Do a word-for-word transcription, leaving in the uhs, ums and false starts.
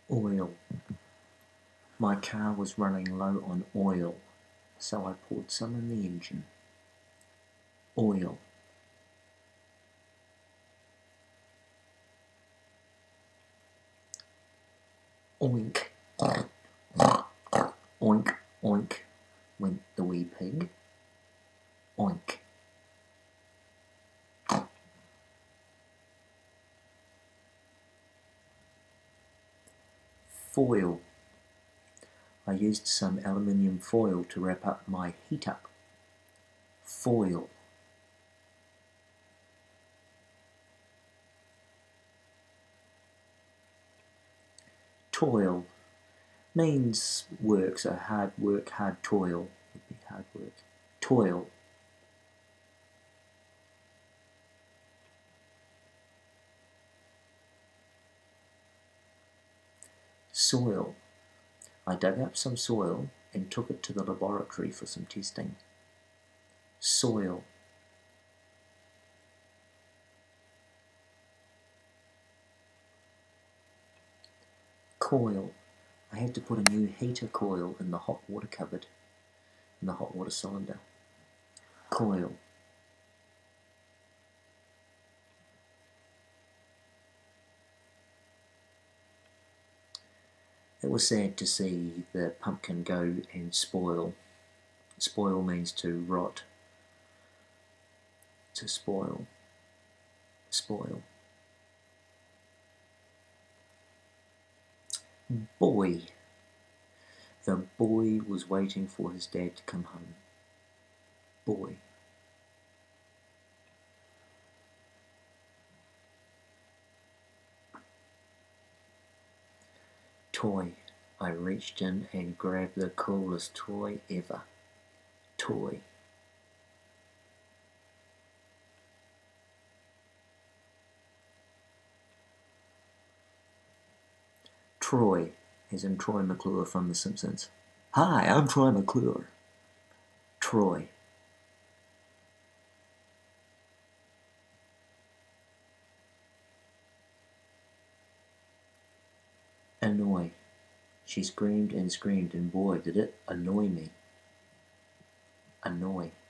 Oil. My car was running low on oil, so I poured some in the engine. Oil. Oink. Oink, oink, went the wee pig. Oink. Foil. I used some aluminium foil to wrap up my heater. Foil. Toil means work, so hard work, hard toil would be hard work. Toil. Soil. I dug up some soil and took it to the laboratory for some testing. Soil. Coil. I had to put a new heater coil in the hot water cupboard, in the hot water cylinder. Coil. It was sad to see the pumpkin go and spoil. Spoil means to rot. To spoil. Spoil. Boy. The boy was waiting for his dad to come home. Boy. Toy. I reached in and grabbed the coolest toy ever. Toy. Troy, as in Troy McClure from The Simpsons. Hi, I'm Troy McClure. Troy. Annoy. She screamed and screamed, and boy, did it annoy me. Annoy.